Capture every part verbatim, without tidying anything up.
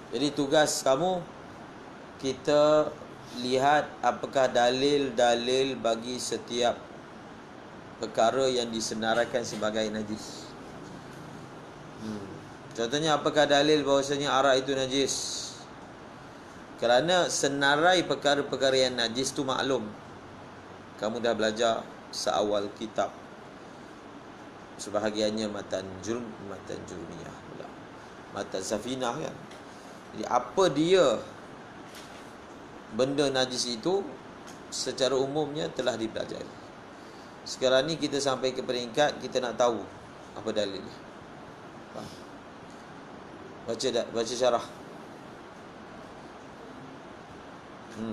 Jadi tugas kamu, kita lihat apakah dalil-dalil bagi setiap perkara yang disenaraikan sebagai najis. hmm. Contohnya, apakah dalil bahawasanya arak itu najis? Kerana senarai perkara-perkara yang najis tu maklum. Kamu dah belajar seawal kitab, sebahagiannya matan jurm, matan jurmiyah pula, matan safinah kan. Jadi apa dia benda najis itu secara umumnya telah dipelajari. Sekarang ni kita sampai ke peringkat kita nak tahu apa dalil. Faham? Baca dah, baca syarah. Hmm.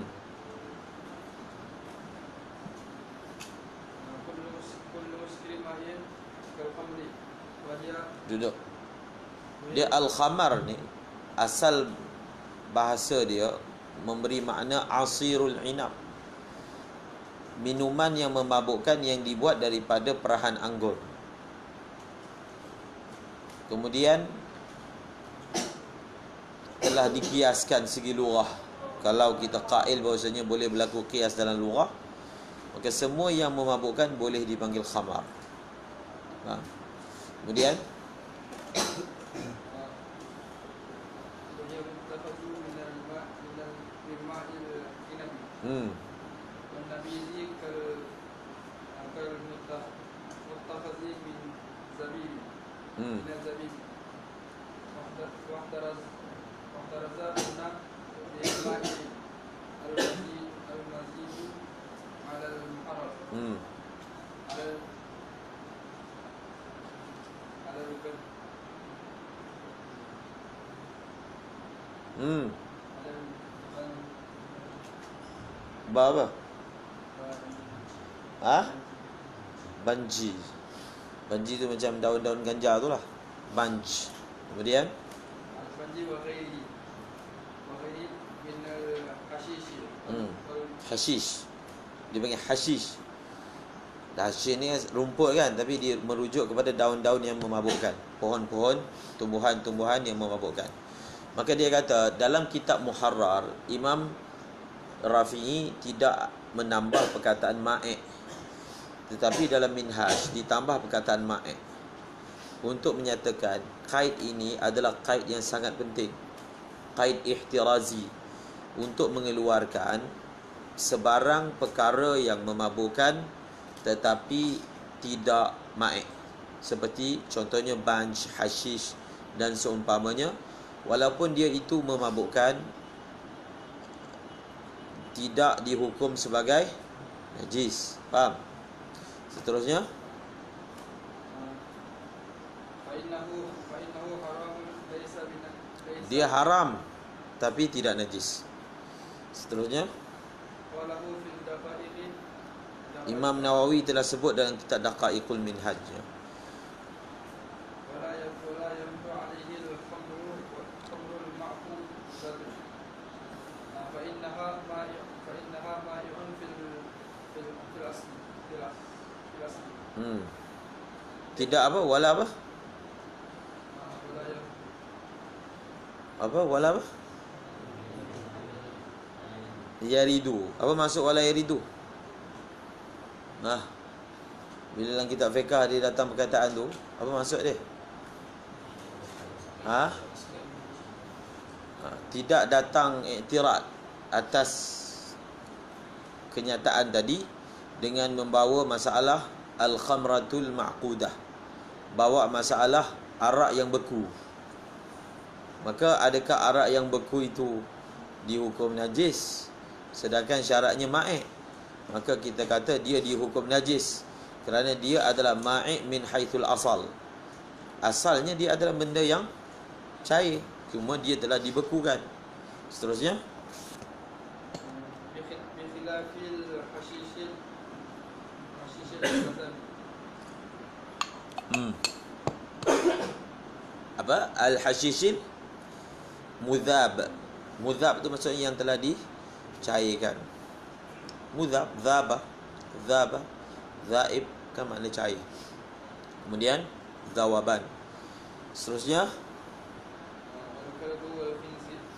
Duduk. Dia al-khamar ni, asal bahasa dia memberi makna asirul inab, minuman yang memabukkan yang dibuat daripada perahan anggur. Kemudian telah dikiaskan segi lurah. Kalau kita qail bahawasanya boleh berlaku kias dalam lurah, maka semua yang memabukkan boleh dipanggil khamar. Ha? Kemudian Hmm. Hmm. Hmm. Hmm. Ba apa? Ha? Banji. Banji tu macam daun-daun ganja tu lah. Banj. Kemudian banji wa ghairi wa ghairi min al-hashish. Hmm. Hashish. Dia panggil hashish. Hashish ni rumput kan, tapi dia merujuk kepada daun-daun yang memabukkan, pohon-pohon, tumbuhan-tumbuhan yang memabukkan. Maka dia kata dalam kitab Muharrar, Imam Rafi'i tidak menambah perkataan ma'i', tetapi dalam Minhaj ditambah perkataan ma'i' untuk menyatakan qaid ini adalah qaid yang sangat penting, qaid ihtirazi, untuk mengeluarkan sebarang perkara yang memabukkan tetapi tidak ma'i', seperti contohnya banj, hashish dan seumpamanya. Walaupun dia itu memabukkan, tidak dihukum sebagai najis. Faham? Seterusnya, dia haram tapi tidak najis. Seterusnya, Imam Nawawi telah sebut dalam kitab Daqaiqul Minhaj. Hmm. Tidak apa? Wala apa? Apa? Wala apa? Yaridu. Apa maksud wala yaridu? Nah, bila dalam kitab fiqh dia datang perkataan tu, apa maksud dia? Ha? Ha, tidak datang iktirad atas kenyataan tadi dengan membawa masalah al-khamratul ma'qudah, bawa masalah arak yang beku. Maka adakah arak yang beku itu dihukum najis sedangkan syaratnya ma'i'? Maka kita kata dia dihukum najis kerana dia adalah ma'i' min haithul asal. Asalnya dia adalah benda yang cair, cuma dia telah dibekukan. Seterusnya, hmm. apa? Al-hashishil mudhab. Mudhab tu maksudnya yang telah dicairkan. Mudhab, dhaba, dhaba, dhaib kan makna cair. Kemudian dhawaban. Seterusnya,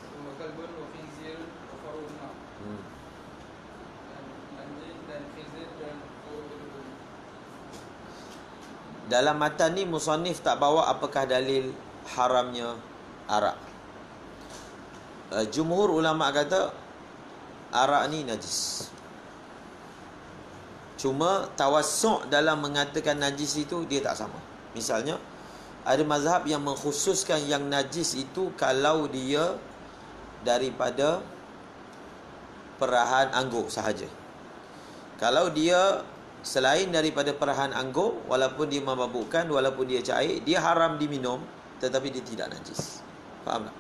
dalam matan ni musannif tak bawa apakah dalil haramnya arak. Uh, jumhur ulama kata arak ni najis. Cuma tawassuk dalam mengatakan najis itu dia tak sama. Misalnya ada mazhab yang mengkhususkan yang najis itu kalau dia daripada perahan anggur sahaja. Kalau dia selain daripada perahan anggur, walaupun dia memabukkan, walaupun dia cair, dia haram diminum, tetapi dia tidak najis. Faham tak?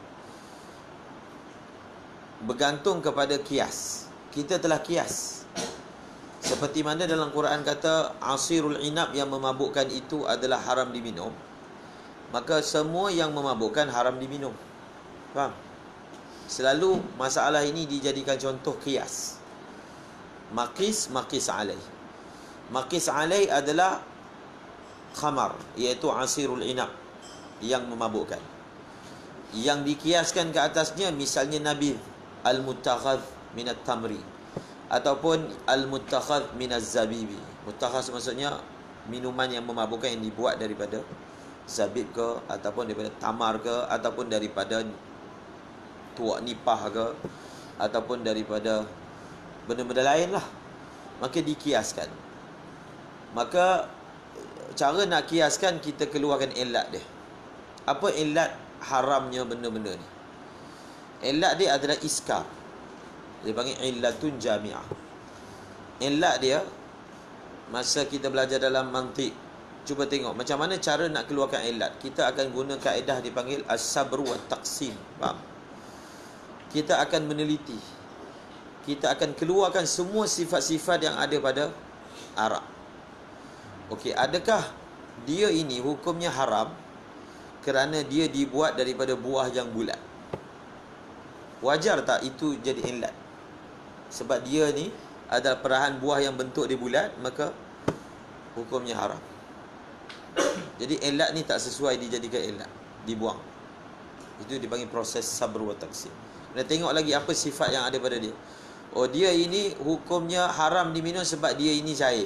Bergantung kepada kias. Kita telah kias. Seperti mana dalam Quran kata asirul inab yang memabukkan itu adalah haram diminum, maka semua yang memabukkan haram diminum. Faham? Selalu masalah ini dijadikan contoh kias. Maqis, maqis alaih. Maqis alaih adalah khamar, iaitu asirul inab yang memabukkan. Yang dikiaskan ke atasnya misalnya nabidh, al-muttakhadh minat tamri, ataupun al-muttakhadh minaz zabibi. Muttakhadh maksudnya minuman yang memabukkan yang dibuat daripada zabib ke, ataupun daripada tamar ke, ataupun daripada tuak nipah ke, ataupun daripada benda-benda lain lah. Maka dikiaskan. Maka cara nak kiaskan, kita keluarkan ilat dia. Apa ilat haramnya benda-benda ni? Ilat dia adalah iskar. Dia panggil illatun jami'ah. Ilat dia, masa kita belajar dalam mantiq, cuba tengok macam mana cara nak keluarkan ilat. Kita akan guna kaedah dipanggil as-sabru wa taqsim. Faham? Kita akan meneliti. Kita akan keluarkan semua sifat-sifat yang ada pada arak. Okey, adakah dia ini hukumnya haram kerana dia dibuat daripada buah yang bulat? Wajar tak itu jadi ilat? Sebab dia ni adalah perahan buah yang bentuk dia bulat, maka hukumnya haram. Jadi ilat ni tak sesuai dijadikan ilat, dibuang. Itu dipanggil proses sabr wa taqsim. Kita tengok lagi apa sifat yang ada pada dia. Oh, dia ini hukumnya haram diminum sebab dia ini cair.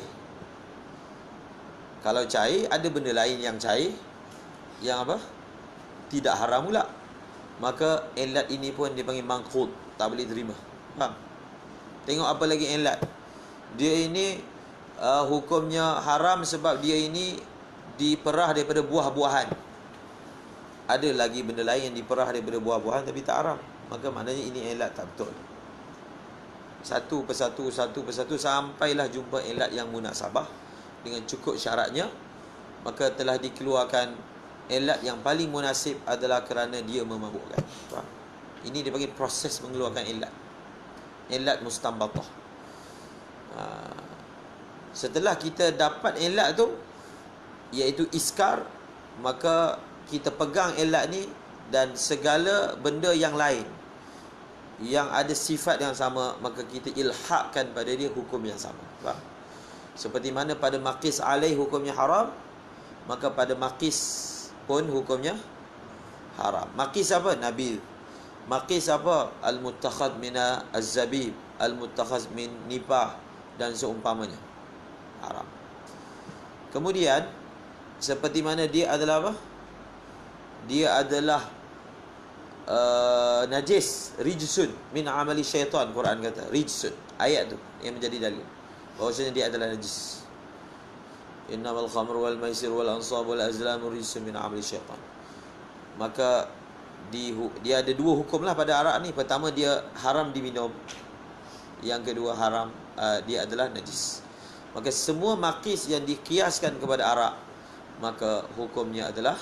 Kalau cair, ada benda lain yang cair yang apa? Tidak haram pula. Maka ilat ini pun dipanggil mangqut, tak boleh terima. Faham? Tengok apa lagi ilat. Dia ini uh, hukumnya haram sebab dia ini diperah daripada buah-buahan. Ada lagi benda lain yang diperah daripada buah-buahan tapi tak haram. Maka maknanya ini ilat tak betul. Satu persatu, satu persatu sampailah jumpa ilat yang munasabah dengan cukup syaratnya, maka telah dikeluarkan ilat yang paling munasib adalah kerana dia memabukkan. Faham? Ini dipanggil proses mengeluarkan ilat. Ilat mustanbatah. Ha. Setelah kita dapat ilat tu, iaitu iskar, maka kita pegang ilat ni dan segala benda yang lain yang ada sifat yang sama, maka kita ilhaqkan pada dia hukum yang sama. Faham? Seperti mana pada maqis alaih hukumnya haram, maka pada maqis pun hukumnya haram. Maqis apa? Nabidh. Maqis apa? Al-muttakhadh mina az-zabib, al-muttakhadh min nipah dan seumpamanya. Haram. Kemudian seperti mana dia adalah apa? Dia adalah uh, najis, rijsun min amali syaitan. Quran kata rijsun. Ayat tu yang menjadi dalil bahawasanya dia adalah najis. Innamal khamru wal maisir wal ansab wal azlam rijsun min amali syaitan. Maka di, dia ada dua hukum lah pada arak ni. Pertama, dia haram diminum. Yang kedua, haram uh, dia adalah najis. Maka semua maqis yang dikiaskan kepada arak, maka hukumnya adalah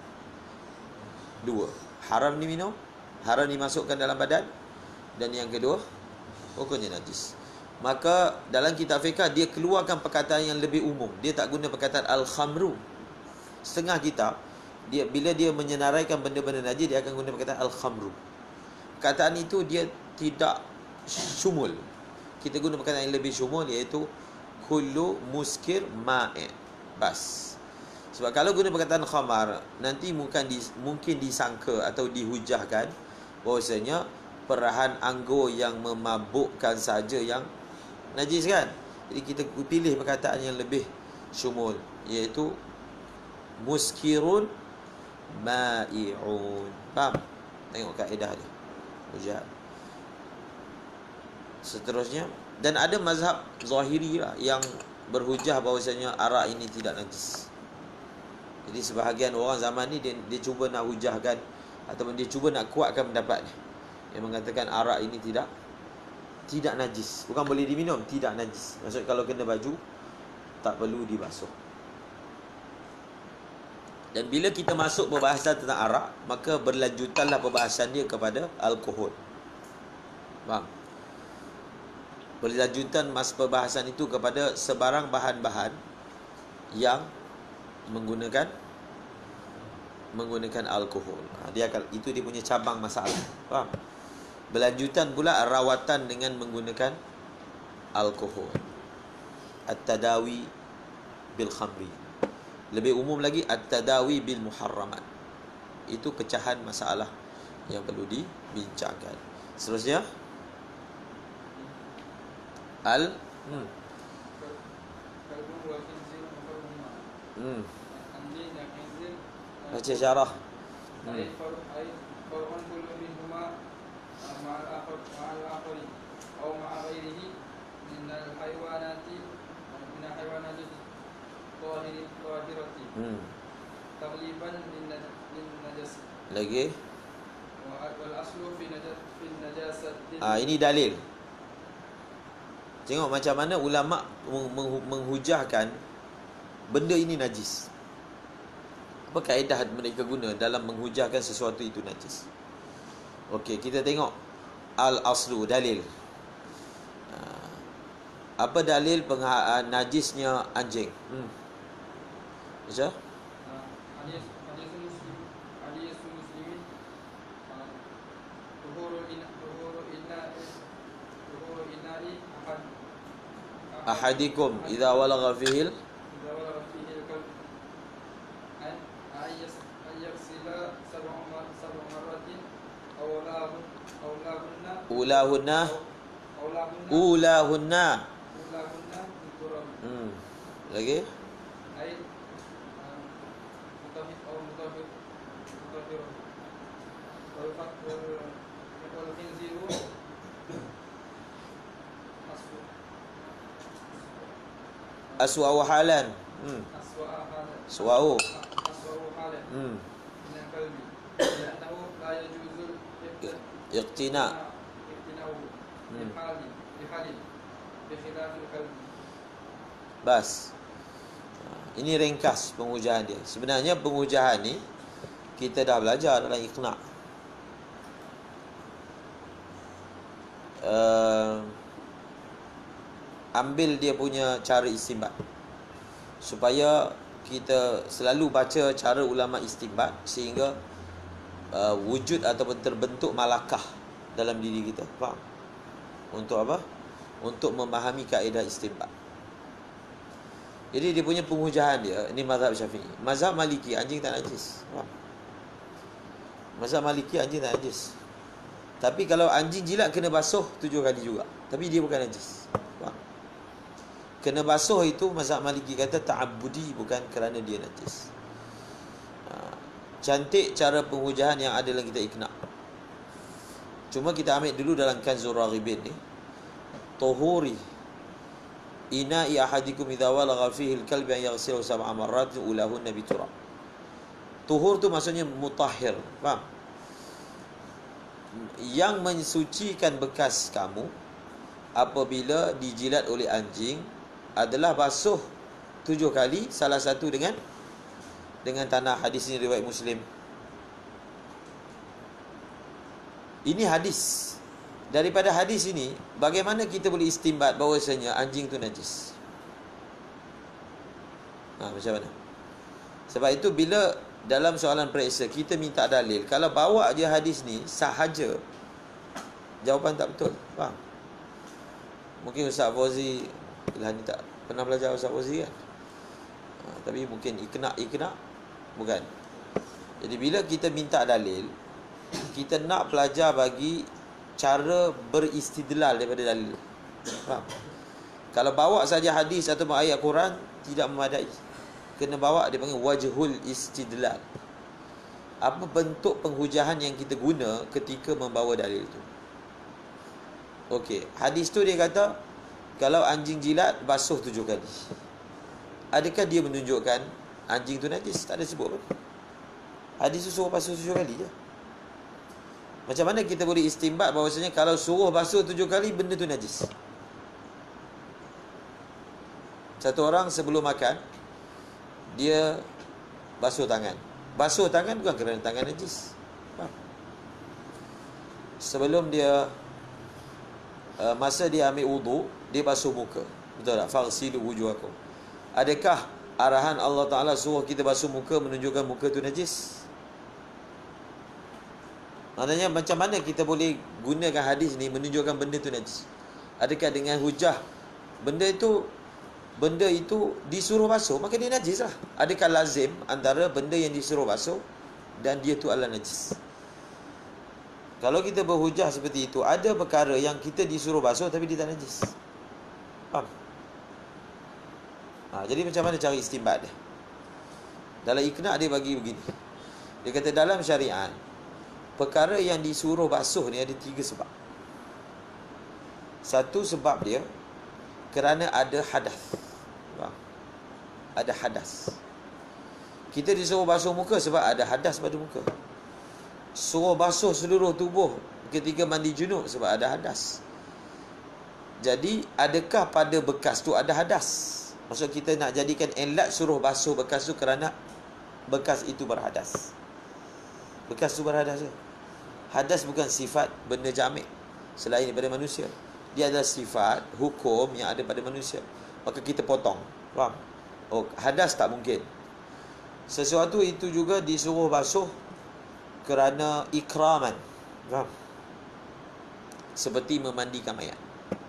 dua. Haram diminum, haram dimasukkan dalam badan, dan yang kedua, hukumnya najis. Maka dalam kitab fiqh dia keluarkan perkataan yang lebih umum. Dia tak guna perkataan al-khamru. Setengah kitab, dia bila dia menyenaraikan benda-benda najis, dia akan guna perkataan al-khamru. Perkataan itu dia tidak syumul. Kita guna perkataan yang lebih syumul, iaitu kullu muskir ma'i. Bas. Sebab kalau guna perkataan khamar, nanti mungkin dis, mungkin disangka atau dihujahkan bahwasanya perahan anggur yang memabukkan saja yang najis kan. Jadi kita pilih perkataan yang lebih syumul, iaitu muskirun ma'i'un. Faham? Tengok kaedah dia. Hujah. Seterusnya, dan ada mazhab zahiri lah yang berhujah bahawasanya arak ini tidak najis. Jadi sebahagian orang zaman ni dia, dia cuba nak hujahkan ataupun dia cuba nak kuatkan pendapat ni, yang mengatakan arak ini tidak tidak najis. Bukan boleh diminum, tidak najis. Maksud kalau kena baju tak perlu dibasuh. Dan bila kita masuk perbahasan tentang arak, maka berlanjutanlah perbahasan dia kepada alkohol. Faham? Berlanjutan mas perbahasan itu kepada sebarang bahan-bahan yang menggunakan menggunakan alkohol. Ha, dia akan, itu dia punya cabang masalah. Faham? Berlanjutan pula rawatan dengan menggunakan alkohol. At-tadawi bil khamri. Lebih umum lagi at-tadawi bil muharramat. Itu pecahan masalah yang perlu dibincangkan. Seterusnya al hmm. Hmm. Baca syarah. Hmm. Hmm. Lagi. Ah, ini dalil. Tengok macam mana ulama menghujahkan benda ini najis. Apa kaedah mereka guna dalam menghujahkan sesuatu itu najis? Okey, kita tengok al-aslu, dalil. Apa dalil pengha- najisnya anjing? Hmm. Baca? Hadis hadis muslim hadis muslimin tuhurul ina tuhurul ina tuhurul inai ahad ahadikum idza walagha fihi idza walagha fihi al-qalb an ayas ayaksila sab'a sab'a maratin aw lahu aw lahunna ulahunna aw lahunna ulahunna ulahunna turab. Hmm. Lagi? Ai mutahid aw mutahid mutahid wal fakr wal khinziru asfu Aswa wa halan. Hmm. aswa halan Suau. aswa halan Hmm. min qalbi li'annahu la yajuzul Iqtina. iqtinau Hmm. bi hali bi hali bi khilafil qalbi. Bas. Ini ringkas penghujahan dia. Sebenarnya penghujahan ni kita dah belajar dalam iqna'. Uh, ambil dia punya cara istinbat, supaya kita selalu baca cara ulama istinbat sehingga uh, wujud ataupun terbentuk malakah dalam diri kita. Faham? Untuk apa? Untuk memahami kaedah istinbat. Jadi dia punya penghujahan dia, ini mazhab Syafi'i. Mazhab Maliki, anjing tak najis. Faham? Mazhab Maliki, anjing tak najis. Tapi kalau anjing jilat kena basuh tujuh kali juga. Tapi dia bukan najis. Faham? Kena basuh itu mazhab Maliki kata ta'abbudi, bukan kerana dia najis. Ha, cantik cara penghujahan yang ada dalam kita iqna'. Cuma kita ambil dulu dalam Kanzur Raghibin ni. Tuhuri ina'i ahadikum idza walagha fihi al-kalbu an yaghsilahu sab'a marrat ulahunna bi turab. Tuhur tu maksudnya mutahhir. Faham? Yang mensucikan bekas kamu apabila dijilat oleh anjing adalah basuh tujuh kali, salah satu dengan dengan tanah. Hadis ini riwayat Muslim. Ini hadis. Daripada hadis ini, bagaimana kita boleh istinbat bahawasanya anjing tu najis? Ha, macam mana? Sebab itu bila dalam soalan periksa kita minta dalil, kalau bawa je hadis ni sahaja, jawapan tak betul. Faham? Mungkin Ustaz Fauzi lah ni tak pernah belajar Ustaz Fauzi kan? Ha, tapi mungkin ikna-ikna bukan. Jadi bila kita minta dalil, kita nak belajar bagi cara beristidlal daripada dalil. Faham? Kalau bawa saja hadis atau ayat Quran tidak memadai. kena bawa, dia panggil wajhul istidlal. Apa bentuk penghujahan yang kita guna ketika membawa dalil itu. Okey, hadis tu dia kata kalau anjing jilat basuh tujuh kali. Adakah dia menunjukkan anjing tu najis? Tak ada sebut pun. Hadis tu suruh basuh tujuh kali je. Macam mana kita boleh istimbat bahawasanya kalau suruh basuh tujuh kali benda tu najis? Satu orang sebelum makan dia basuh tangan. Basuh tangan bukan kerana tangan najis. Faham? Sebelum dia uh, masa dia ambil wudu, dia basuh muka. Betul tak? Faghsilu wujuhakum. Adakah arahan Allah Ta'ala suruh kita basuh muka menunjukkan muka tu najis? Maknanya macam mana kita boleh gunakan hadis ni menunjukkan benda tu najis? Adakah dengan hujah benda itu benda itu disuruh basuh, maka dia najis lah? Adakah lazim antara benda yang disuruh basuh dan dia tu adalah najis? Kalau kita berhujah seperti itu, ada perkara yang kita disuruh basuh tapi dia tak najis. Faham? Ha, jadi macam mana cara istinbat dia? Dalam Iqna' dia bagi begini. Dia kata dalam syariat, perkara yang disuruh basuh ni ada tiga sebab. Satu sebab dia kerana ada hadas. Ada hadas. Kita disuruh basuh muka sebab ada hadas pada muka. Suruh basuh seluruh tubuh ketika mandi junub sebab ada hadas. Jadi adakah pada bekas tu ada hadas? Maksud kita nak jadikan elat suruh basuh bekas tu kerana bekas itu berhadas. Bekas tu berhadas je. Hadas bukan sifat benda jamik selain daripada manusia. Dia adalah sifat hukum yang ada pada manusia. Maka kita potong. Faham? Oh, hadas tak mungkin. Sesuatu itu juga disuruh basuh kerana ikraman. Faham? Seperti memandikan mayat.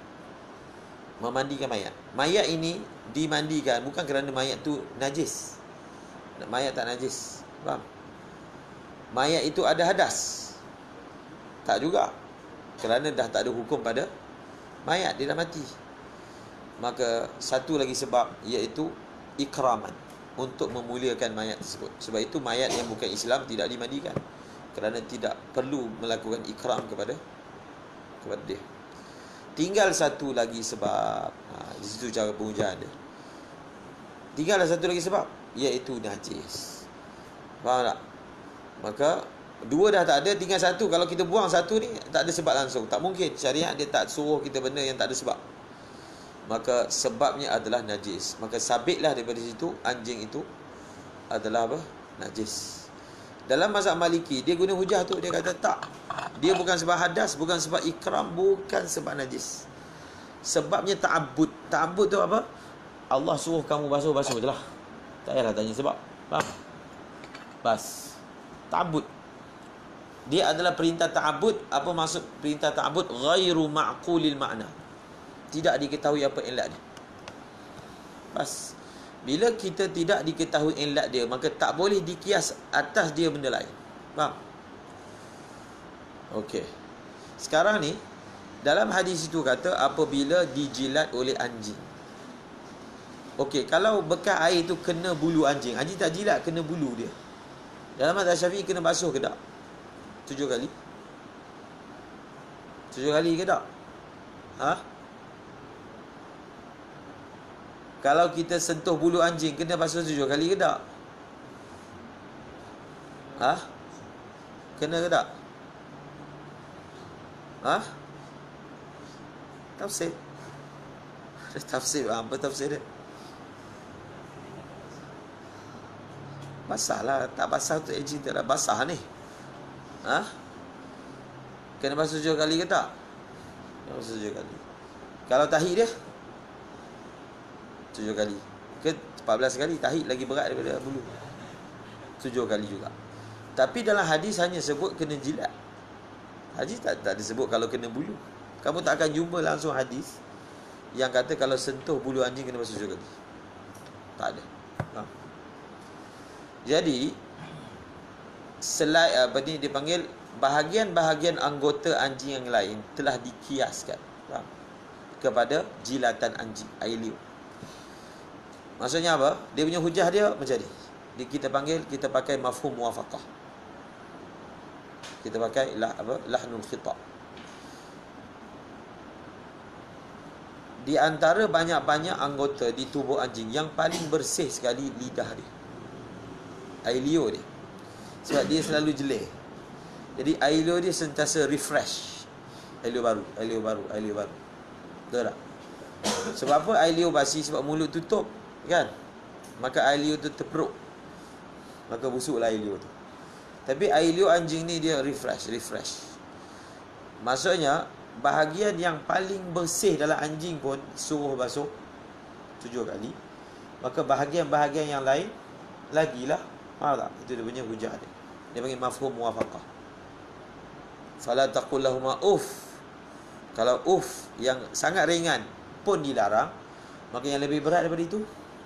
Memandikan mayat. Mayat ini dimandikan bukan kerana mayat tu najis. Mayat tak najis. Faham? Mayat itu ada hadas. Tak juga. Kerana dah tak ada hukum pada mayat, dia dah mati. Maka satu lagi sebab iaitu ikraman, untuk memuliakan mayat tersebut. Sebab itu mayat yang bukan Islam tidak dimandikan kerana tidak perlu melakukan ikram kepada kepada dia. Tinggal satu lagi sebab. Ha, di situ cara pengujahan dia. Tinggal satu lagi sebab, iaitu najis. Faham tak? Maka dua dah tak ada, tinggal satu. Kalau kita buang satu ni, tak ada sebab langsung. Tak mungkin. Syariat dia tak suruh kita benda yang tak ada sebab. Maka sebabnya adalah najis. Maka sabitlah daripada situ anjing itu adalah apa? Najis. Dalam mazhab Maliki dia guna hujah tu, dia kata tak. Dia bukan sebab hadas, bukan sebab ikram, bukan sebab najis. Sebabnya ta'abbud. Ta'abbud tu apa? Allah suruh kamu basuh-basuh je lah. Tak payahlah tanya sebab. Faham? Bas. Ta'abbud. Dia adalah perintah ta'abbud. Apa maksud perintah ta'abbud? Ghairu ma'qulil makna. Tidak diketahui apa ilat dia. Bas. Bila kita tidak diketahui ilat dia, maka tak boleh dikias atas dia benda lain. Faham? Okey. Sekarang ni dalam hadis itu kata apabila dijilat oleh anjing. Okey, kalau bekas air tu kena bulu anjing, anjing tak jilat, kena bulu dia. Dalam mazhab Syafi'i kena basuh ke tak? Tujuh kali. Tujuh kali ke tak? Ha? Kalau kita sentuh bulu anjing, kena basuh tujuh kali ke tak? Ha? Kena ke tak? Ha? Tafsir. Tafsir, apa tafsir dia? Basah lah. Tak basah tu anjing tak dah basah ni. Ha? Kena basuh tujuh kali ke tak? Kena basuh tujuh kali. Kalau tahid dia? Tujuh kali. Ke empat belas kali. Tahid lagi berat daripada bulu. Tujuh kali juga. Tapi dalam hadis hanya sebut kena jilat. Hadis tak, tak disebut kalau kena bulu. Kamu tak akan jumpa langsung hadis yang kata kalau sentuh bulu anjing kena basuh tujuh kali. Tak ada. Ha. Jadi selain apa ni dipanggil bahagian-bahagian anggota anjing yang lain telah dikiaskan, faham? Kepada jilatan anjing, air liur. Maksudnya apa? Dia punya hujah dia macam ni. Dia kita panggil, kita pakai mafhum muwafaqah. Kita pakai lah apa? Lahnul khitab. Di antara banyak-banyak anggota di tubuh anjing, yang paling bersih sekali lidah dia. Air liur dia. Sebab dia selalu jelih. Jadi air liur dia sentiasa refresh. Air liur baru, air liur baru, air liur baru. Betul tak? Sebab apa air liur basi? Sebab mulut tutup, kan? Maka air liur tu terperuk. Maka busuklah air liur tu. Tapi air liur anjing ni dia refresh, refresh. Maksudnya bahagian yang paling bersih dalam anjing pun suruh basuh tujuh kali. Maka bahagian-bahagian yang lain lagilah. Faham tak? Itu dia punya hujah dia. Dia panggil mafhum muwafaqah. Fala taqul lahumā uff. Kalau uff yang sangat ringan pun dilarang, maka yang lebih berat daripada itu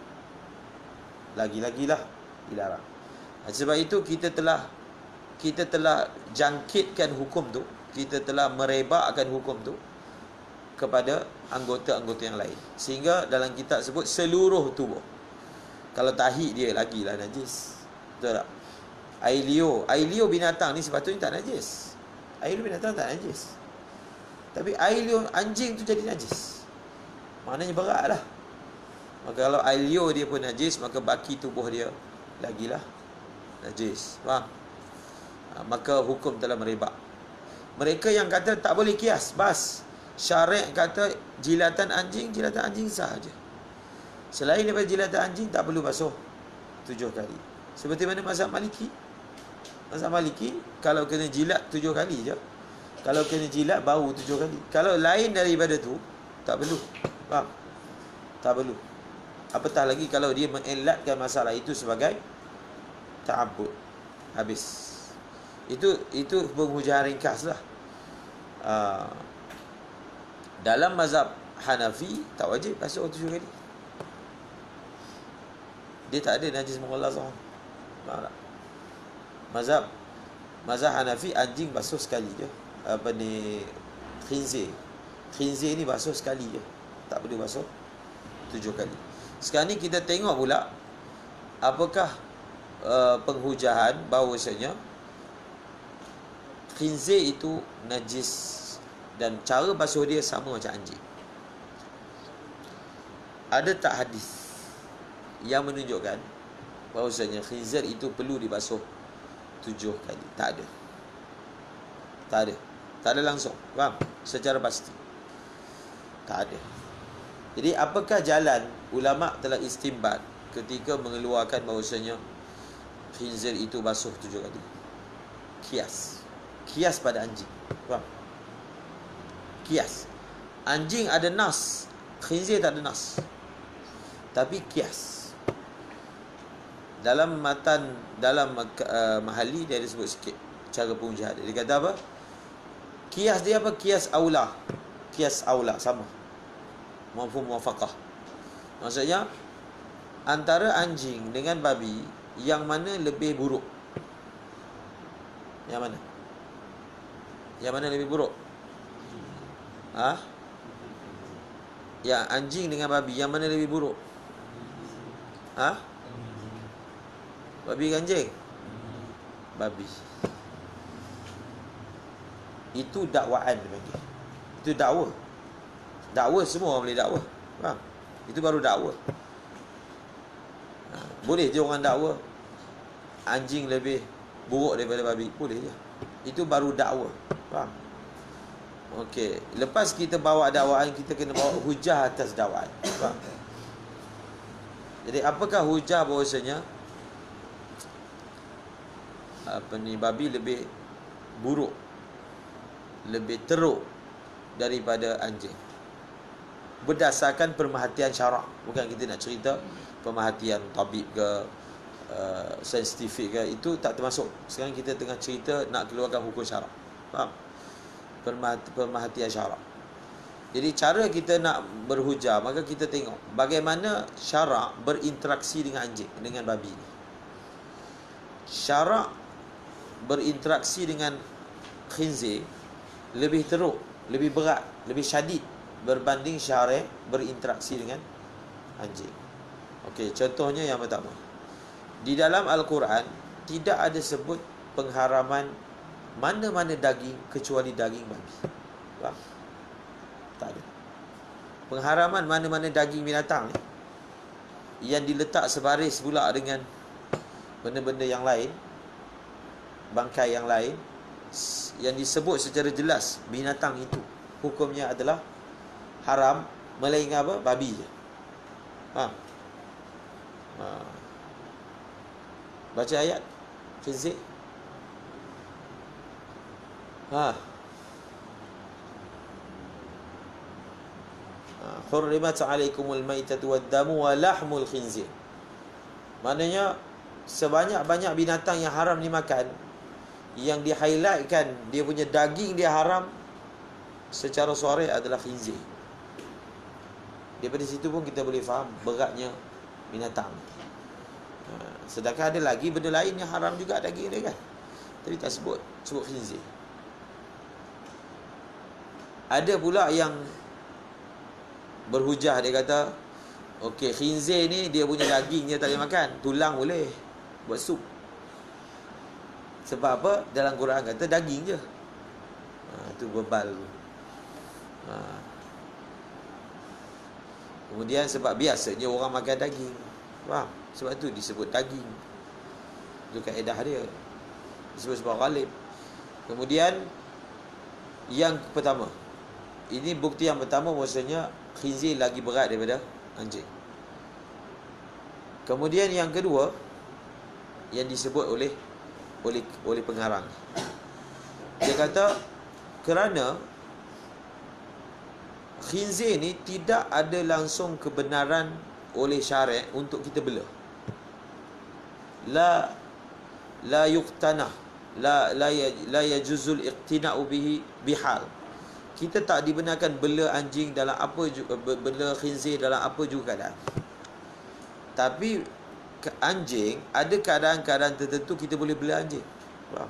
lagi-lagilah dilarang. Sebab itu kita telah kita telah jangkitkan hukum tu, kita telah merebakkan hukum tu kepada anggota-anggota yang lain. Sehingga dalam kitab sebut seluruh tubuh. Kalau tahi dia lagilah najis. Betul tak? Air liur, air liur binatang ni sepatutnya tak najis. Air liur binatang tak najis. Tapi air liur anjing tu jadi najis. Maknanya berat lah. Maka kalau air liur dia pun najis, maka baki tubuh dia lagilah najis. Faham? Ha, maka hukum telah merebak. Mereka yang kata tak boleh kias, bas. Syariat kata jilatan anjing, jilatan anjing sahaja. Selain daripada jilatan anjing, tak perlu basuh tujuh kali. Seperti mana mazhab Maliki. Mazhab Maliki, kalau kena jilat tujuh kali je. Kalau kena jilat, bau tujuh kali. Kalau lain daripada tu, tak perlu. Faham? Tak perlu. Apatah lagi kalau dia mengelatkan masalah itu sebagai ta'abbud. Habis. Itu itu penghujahan ringkas lah. Uh, dalam mazhab Hanafi, tak wajib basuh tujuh kali. Dia tak ada najis mughalazah. Faham tak? Mazhab mazhab Hanafi, anjing basuh sekali je. Apa ni, khinzir. Khinzir ni basuh sekali je. Tak perlu basuh tujuh kali. Sekarang ni kita tengok pula apakah uh, penghujahan bahawasanya khinzir itu najis dan cara basuh dia sama macam anjing. Ada tak hadis yang menunjukkan bahawasanya khinzir itu perlu dibasuh tujuh kali? Tak ada. Tak ada. Tak ada langsung. Faham? Secara pasti. Tak ada. Jadi apakah jalan ulama telah istimbat ketika mengeluarkan bahawasanya khinzir itu basuh tujuh kali? Kias. Kias pada anjing. Faham? Kias. Anjing ada nas, khinzir tak ada nas. Tapi kias. Dalam matan, dalam uh, mahali dia ada sebut sikit cara pengujahan dia. Dia kata apa? Kias dia apa? Kias aula. Kias aula sama. Mafhum muwafaqah. Maksudnya antara anjing dengan babi, yang mana lebih buruk? Yang mana? Yang mana lebih buruk? Ha? Ya, anjing dengan babi, yang mana lebih buruk? Ha? Babi ke anjing? Babi. Itu dakwaan dia panggil. Itu dakwa. Dakwa semua orang boleh dakwa. Faham? Itu baru dakwa. Ha, boleh je orang dakwa anjing lebih buruk daripada babi. Boleh je. Itu baru dakwa. Faham? Okey, lepas kita bawa dakwaan, kita kena bawa hujah atas dakwaan. Faham? Jadi apakah hujah bahawasanya apa ni, babi lebih buruk, lebih teruk daripada anjing? Berdasarkan pemerhatian syarak. Bukan kita nak cerita pemerhatian tabib ke uh, saintifik ke, itu tak termasuk. Sekarang kita tengah cerita nak keluarkan hukum syarak. Faham? Pemerhatian syarak. Jadi cara kita nak berhujah, maka kita tengok bagaimana syarak berinteraksi dengan anjing, dengan babi. Syarak berinteraksi dengan khinzir lebih teruk, lebih berat, lebih syadid berbanding syarak berinteraksi dengan anjing. Okey, contohnya yang pertama. Di dalam Al-Quran tidak ada sebut pengharaman mana-mana daging kecuali daging babi. Faham? Tak ada. Pengharaman mana-mana daging binatang ni yang diletak sebaris pula dengan benda-benda yang lain, bangkai yang lain, yang disebut secara jelas binatang itu hukumnya adalah haram, melainkan apa? Babi je. Faham? Ha. Baca ayat Khinzir. Ha. Hurrimat alaikumul maitatu waddamu wa lahmul khinzir. Maknanya sebanyak-banyak binatang yang haram dimakan, yang di-highlightkan dia punya daging dia haram secara suara adalah khinzir. Daripada situ pun kita boleh faham beratnya binatang. Ha, sedangkan ada lagi benda lain yang haram juga daging dia kan, tapi tak sebut, sebut khinzir. Ada pula yang berhujah, dia kata okey, khinzir ni dia punya daging dia tak boleh makan, tulang boleh buat sup. Sebab apa? Dalam Quran kata daging je. Ha, tu bebal tu. Ha. Kemudian sebab biasanya orang makan daging. Faham? Sebab tu disebut daging. Itu kaedah dia. Disebut sebab ghalib. Kemudian yang pertama, ini bukti yang pertama, maksudnya khinzir lagi berat daripada anjing. Kemudian yang kedua yang disebut oleh oleh oleh pengarang, dia kata kerana khinzir ni tidak ada langsung kebenaran oleh syariat untuk kita bela. La la yuqtana la la la yajuzul iqtina'u bihi bihal. Kita tak dibenarkan bela anjing dalam apa juga, bela khinzir dalam apa juga keadaan. Tapi anjing, ada keadaan-keadaan tertentu kita boleh bela anjing. Faham?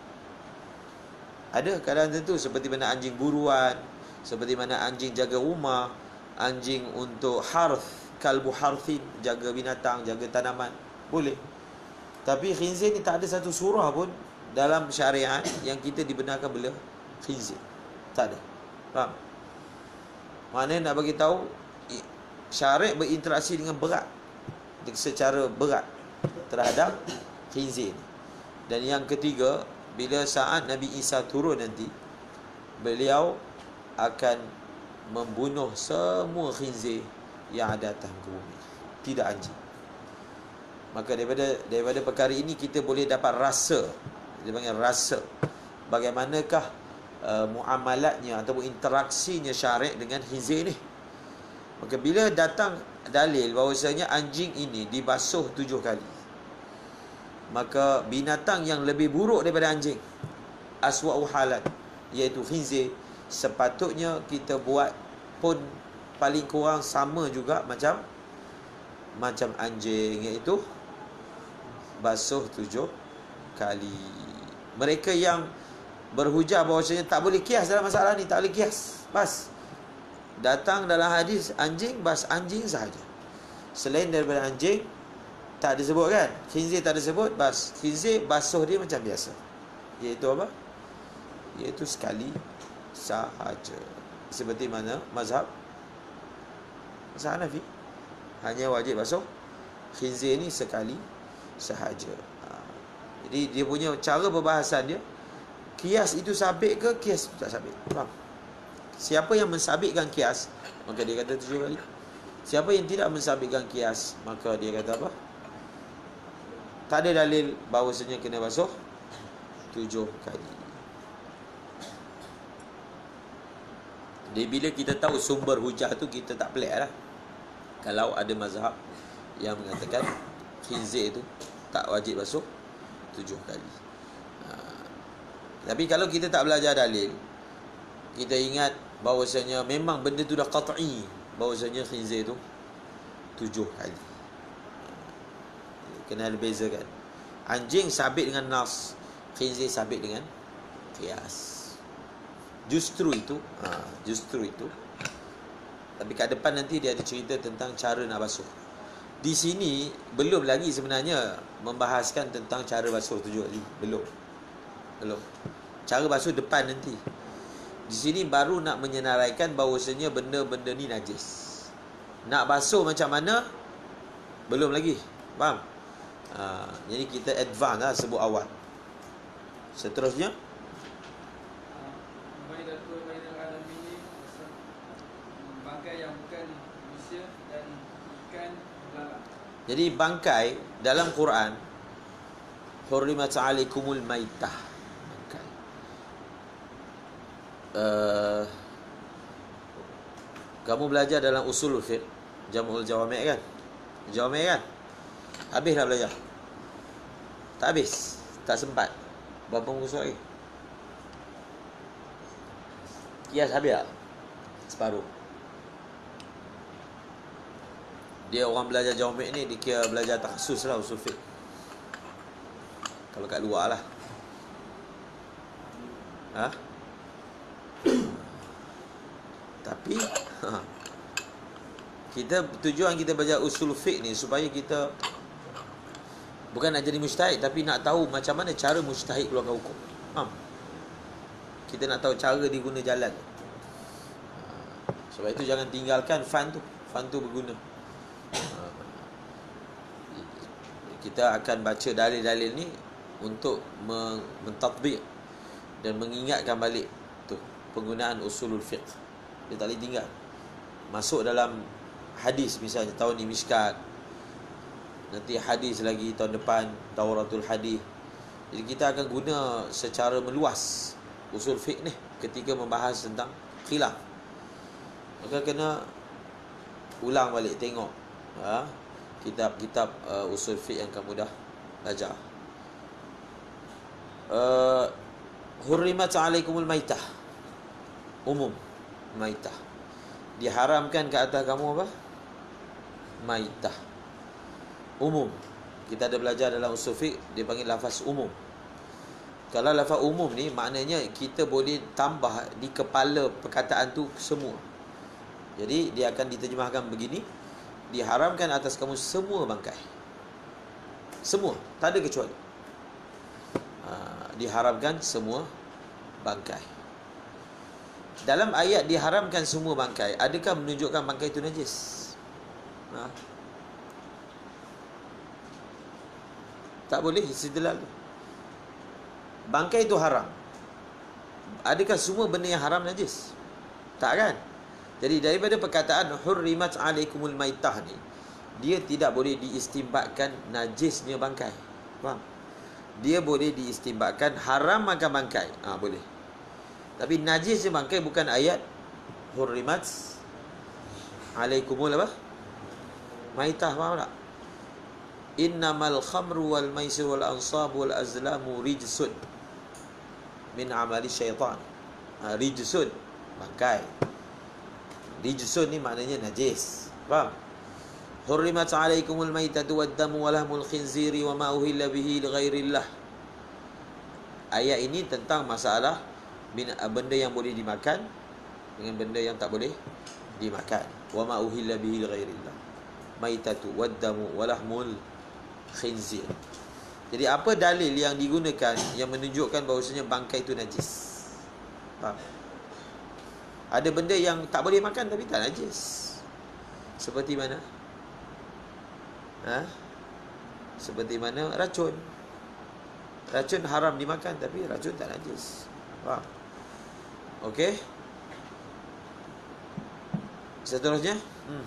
Ada keadaan tertentu, seperti mana anjing buruan, seperti mana anjing jaga rumah, anjing untuk harth, kalbu harthin, jaga binatang, jaga tanaman, boleh. Tapi khinzir ni tak ada satu surah pun dalam syariat yang kita dibenarkan bela khinzir. Tak ada. Faham? Maknanya nak bagi tahu syariat berinteraksi dengan berat, secara berat terhadap khinzir. Dan yang ketiga, bila saat Nabi Isa turun nanti, beliau akan membunuh semua khinzir yang ada atas bumi, tidak anjing. Maka daripada daripada perkara ini kita boleh dapat rasa, dia panggil rasa, bagaimanakah uh, muamalatnya ataupun interaksinya syariat dengan khinzir ni. Maka bila datang dalil bahawasanya anjing ini dibasuh tujuh kali, maka binatang yang lebih buruk daripada anjing, aswa'u halan, iaitu khinzir, sepatutnya kita buat pun paling kurang sama juga macam macam anjing, iaitu basuh tujuh kali. Mereka yang berhujah bahawasanya tak boleh kias dalam masalah ni, tak boleh kias, bas datang dalam hadis anjing, bas anjing sahaja. Selain daripada anjing tak disebut kan, khinzir tak disebut, bas khinzir basuh dia macam biasa, iaitu apa? Iaitu sekali sahaja. Seperti mana mazhab mazhab Hanafi, hanya wajib basuh khinzir ni sekali sahaja. Ha. Jadi dia punya cara perbahasan dia, kias itu sabit ke kias tak sabit. Faham? Siapa yang mensabitkan kias, maka dia kata tujuh kali. Siapa yang tidak mensabitkan kias, maka dia kata apa? Tak ada dalil bahawasanya kena basuh tujuh kali. Jadi bila kita tahu sumber hujah tu, kita tak pelik lah kalau ada mazhab yang mengatakan khinzir itu tak wajib basuh tujuh kali. Ha. Tapi kalau kita tak belajar dalil, kita ingat bahawasanya memang benda tu dah qat'i, bahawasanya khinzir tu tujuh kali. Kena ada beza kan. Anjing sabit dengan nas, khinzir sabit dengan qiyas. Justru itu ha, Justru itu Tapi kat depan nanti dia ada cerita tentang cara nak basuh. Di sini belum lagi sebenarnya membahaskan tentang cara basuh tujuh lagi. Belum. Belum. Cara basuh depan nanti. Di sini baru nak menyenaraikan bahawasanya benda-benda ni najis. Nak basuh macam mana? Belum lagi. Faham? Ha, jadi kita advance lah sebut awal. Seterusnya, Maidatul Bainal Alamin, bangkai yang bukan manusia dan ikan belalang. jadi bangkai dalam Quran, hurrimat alaikumul maitah. Bangkai. Uh, kamu belajar dalam usul fiqh, Jam'ul Jawami' kan? Jawami' kan? Habis dah belajar? Tak habis? Tak sempat? Berapa muka surat lagi? Kias habis tak? Separuh. Dia orang belajar Jawami' ni, dia kira belajar takhasus lah usul fiqh. Kalau kat luar lah. Ha? Tapi ha, kita tujuan kita belajar usul fiqh ni supaya kita bukan nak jadi mujtahid, tapi nak tahu macam mana cara mujtahid keluarkan hukum. Faham? Kita nak tahu cara dia guna jalan. Sebab itu jangan tinggalkan fan tu. Fan tu berguna. Kita akan baca dalil-dalil ni untuk mentatbiq dan mengingatkan balik tu penggunaan usulul fiqh. Dia tak boleh tinggal. Masuk dalam hadis misalnya, tahun ni Mishkat, nanti hadis lagi tahun depan Dauratul Hadis. Jadi kita akan guna secara meluas usul fiqh ni ketika membahas tentang khilaf. Maka kena ulang balik, tengok ha, kitab-kitab uh, usul fiqh yang kamu dah belajar. uh, Hurrimat alaikumul maitah, umum. Maitah diharamkan ke atas kamu apa? Maitah, umum. Kita ada belajar dalam usul fiqh, dia panggil lafaz umum. Kalau lafaz umum ni maknanya kita boleh tambah di kepala perkataan tu semua. Jadi dia akan diterjemahkan begini: diharamkan atas kamu semua bangkai. Semua, tak ada kecuali. ha, Diharamkan semua bangkai. Dalam ayat diharamkan semua bangkai, adakah menunjukkan bangkai itu najis? Ha? Tak boleh istidlal. Bangkai itu haram. Adakah semua benda yang haram najis? Tak kan? Jadi daripada perkataan hurrimat alaikumul maitah ni, dia tidak boleh diistimbatkan najisnya bangkai. Faham? Dia boleh diistimbatkan haram makan bangkai. Ah ha, boleh. Tapi najisnya bangkai bukan ayat hurrimat alaikumul apa? Maitah. Faham tak? Innamal khamru wal maisir wal ansab wal azlamu rijsun min amali syaitan. Ha, rijsun, bangkai. Rijsun ni maknanya najis. Faham? Hurrimat alaikumul maitatu wad damu wa lahmul khinziri wa ma uhilla bihi li ghairillah. Ayat ini tentang masalah benda yang boleh dimakan dengan benda yang tak boleh dimakan. Wa ma uhilla bihi li ghairillah. Maitatu wad damu wa lahmul khinzir. Jadi apa dalil yang digunakan yang menunjukkan bahawasanya bangkai itu najis? Faham? Ada benda yang tak boleh makan tapi tak najis. Seperti mana? Ha? Seperti mana racun. Racun haram dimakan tapi racun tak najis. Faham? Okey. Seterusnya, hmm.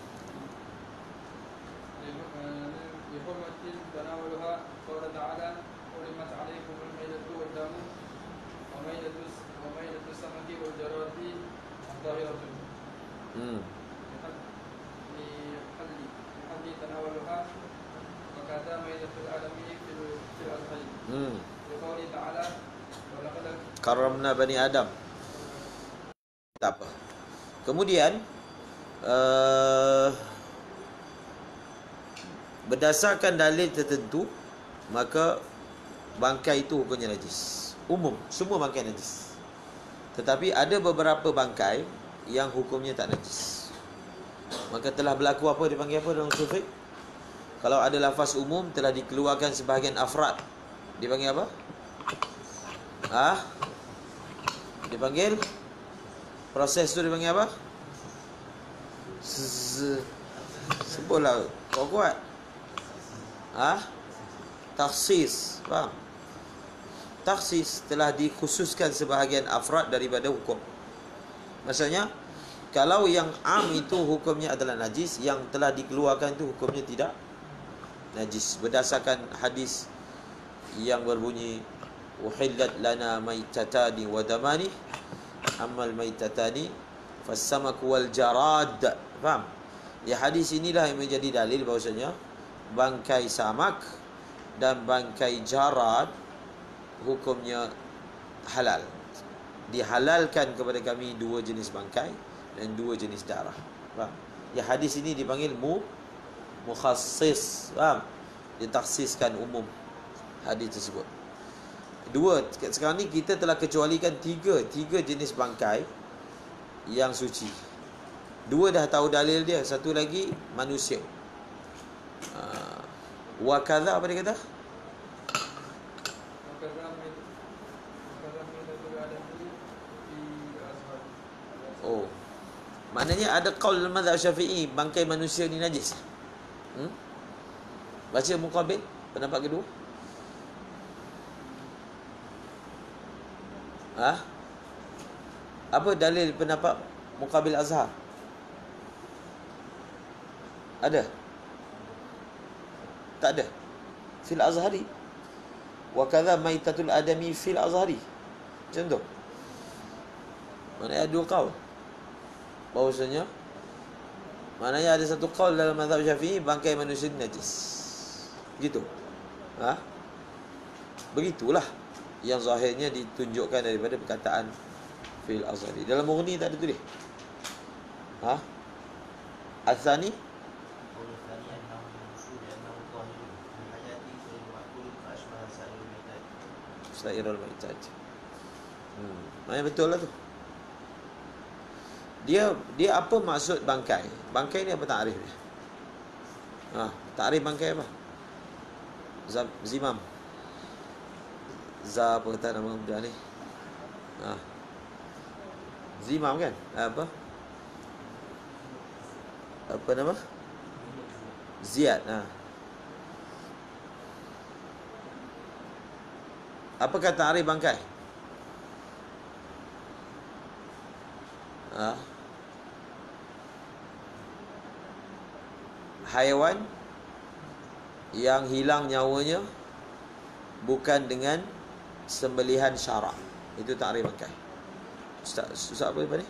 Hmm. Hmm. Karamna Bani Adam. Tak apa. Kemudian uh, berdasarkan dalil tertentu, maka bangkai itu hukumnya najis. Umum, semua bangkai najis. Tetapi ada beberapa bangkai yang hukumnya tak najis. Maka telah berlaku apa, dipanggil apa dalam usul fiqh? Kalau ada lafaz umum telah dikeluarkan sebahagian afrad, dipanggil apa? Ah, dipanggil proses tu dipanggil apa? Sebutlah kau kuat. Ah, takhsis, faham? Takhsis telah dikhususkan sebahagian afrad daripada hukum. Maksudnya, kalau yang am itu hukumnya adalah najis, yang telah dikeluarkan itu hukumnya tidak najis. Berdasarkan hadis yang berbunyi uhillat lana maitatani wa damani amal maitatani fasamaku wal jarad. Faham? Ya, hadis inilah yang menjadi dalil bahawasanya bangkai samak dan bangkai jarad hukumnya halal. Dihalalkan kepada kami dua jenis bangkai dan dua jenis darah. Faham? Ya, hadis ini dipanggil mu mukhassis. Faham? Ditaksiskan umum hadis tersebut. Dua, sekarang ni kita telah kecualikan tiga tiga jenis bangkai yang suci. Dua dah tahu dalil dia, satu lagi manusia. Uh, wa kadza apa dia kata? Oh. Maknanya ada qaul dalam mazhab Syafi'i bangkai manusia ni najis. Hmm? Baca muqabil pendapat kedua. Ah? Apa dalil pendapat muqabil Azhar? Ada? Tak ada. Fil Azhari. Wa kadza maitatul adami fil Azhari. Macam tu. Maknanya ada dua qaul. Bahawasanya maknanya ada satu qaul dalam mazhab Syafi'i bangkai manusia najis. Gitu. Ha? Begitulah yang zahirnya ditunjukkan daripada perkataan fil Azhari. Dalam Mughni tak ada tulis. Ha? Al-Thani Sairul Maitaj. Hmm, maknanya betul lah tu. Dia dia apa maksud bangkai? Bangkai ni apa takrif dia? Ha, takrif bangkai apa? Zam, zimam. Za apa kata nama budak ni? Ha. Zimam kan? Apa? Apa nama? Ziyad. Ha. Apa kata takrif bangkai? Ha? Haiwan yang hilang nyawanya bukan dengan sembelihan syarak. Itu takrif bangkai. Ustaz, Ustaz apa ni?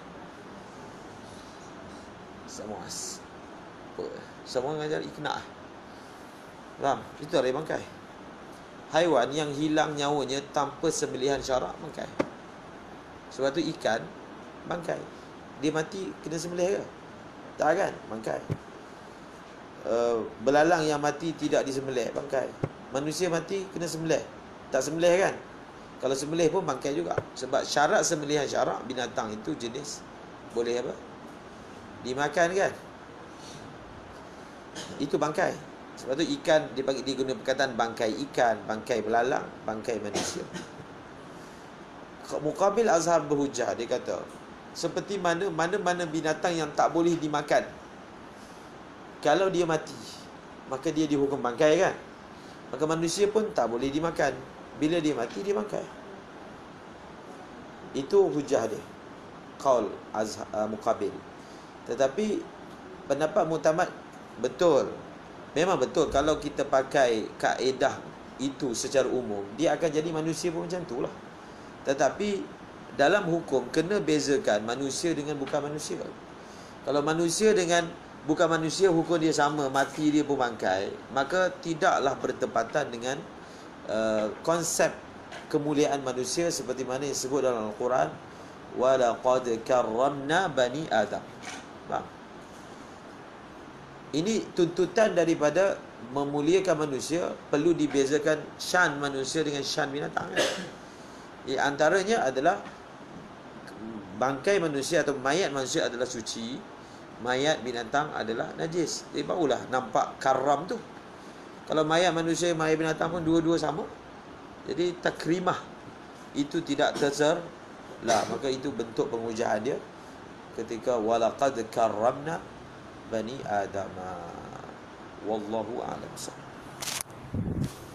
Ustaz Muaz. Semua mengajar ikna. Faham? Itu takrif bangkai. Haiwan yang hilang nyawanya tanpa sembelihan syarak bangkai. Sebab tu ikan bangkai. Dia mati kena sembelih ke? Tak kan? Bangkai. Uh, belalang yang mati tidak disembelih bangkai. Manusia mati kena sembelih. Tak sembelih kan? Kalau sembelih pun bangkai juga. Sebab syarat sembelihan syarak binatang itu jenis boleh apa? Dimakan kan? Itu bangkai. Sebab tu ikan dia bagi dia guna perkataan bangkai ikan, bangkai belalang, bangkai manusia. Muqabil Azhar berhujah, dia kata seperti mana mana-mana binatang yang tak boleh dimakan, kalau dia mati maka dia dihukum bangkai kan? Maka manusia pun tak boleh dimakan. Bila dia mati dia bangkai. Itu hujah dia, qaul Azhar uh, Muqabil. Tetapi pendapat muktamad betul. Memang betul kalau kita pakai kaedah itu secara umum, dia akan jadi manusia pun macam itulah. Tetapi dalam hukum kena bezakan manusia dengan bukan manusia. Kalau manusia dengan bukan manusia hukum dia sama, mati dia pun bangkai, maka tidaklah bertepatan dengan uh, konsep kemuliaan manusia seperti mana yang disebut dalam Al-Quran, wa laqad karramna bani Adam. Faham? Ini tuntutan daripada memuliakan manusia, perlu dibezakan syan manusia dengan syan binatang. Ya, antaranya adalah bangkai manusia atau mayat manusia adalah suci, mayat binatang adalah najis. Jadi barulah nampak karam tu. Kalau mayat manusia, mayat binatang pun dua-dua sama. Jadi takrimah itu tidak terser lah, maka itu bentuk pemujaan dia ketika walaqad karramna bani adama. Wallahu a'lam.